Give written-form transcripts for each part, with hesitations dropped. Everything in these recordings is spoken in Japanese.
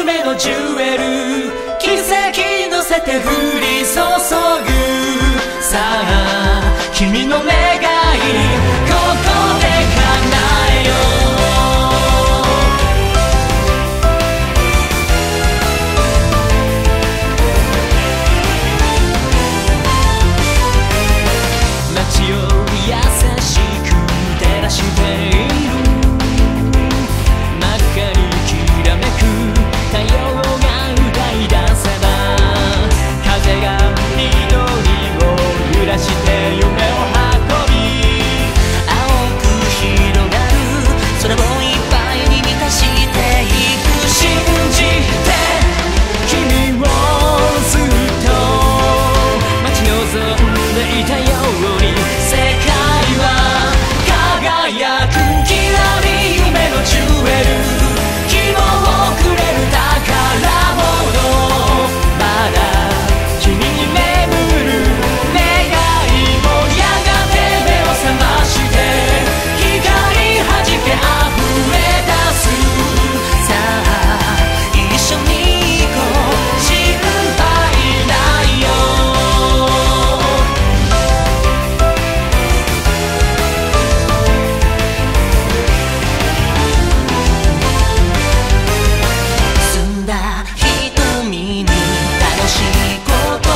夢のジュエル奇跡乗せて降り注ぐさあ君の願いここで叶えよ街を優しく照らしている真っ赤にきらめく太陽が歌い出せば風が緑を揺らして夢を運び青く広がる空をいっぱいに満たしていく信じて君をずっと待ち望んでいたように世界は輝くきらり夢のジュエル希望をくれる宝物まだ君に眠る願いもやがて目を覚まして光はじけあふれ出すさあ一緒に行こう心配ないよ澄んだ瞳に楽しいこと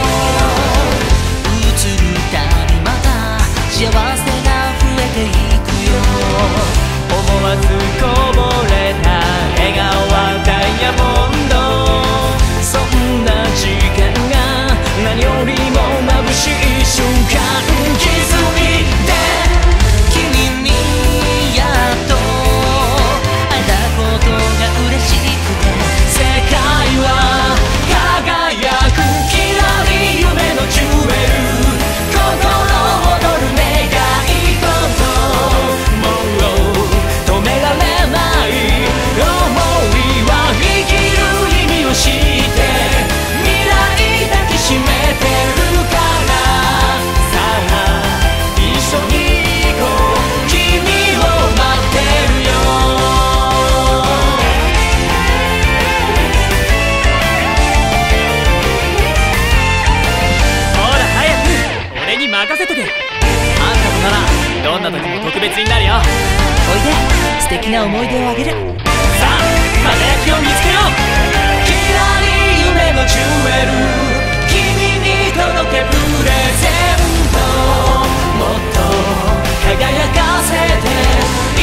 映るたびまた幸せが増えていくよ思わずこぼれた笑顔はダイヤモンドそんな時間が何よりも眩しい瞬間気づいて君にやっと会えたことが嬉しくて世界は輝くきらり夢のジュエル心躍る願い事もう止められない想いは生きる意味を知って未来抱きしめてるからさあ一緒に行こう君を待ってるよほら早く俺に任せとけあんたとならどんな時も特別になるよおいで素敵な思い出をあげるさあ輝きを見つけようきらり夢のジュエル君に届けプレゼントもっと輝かせて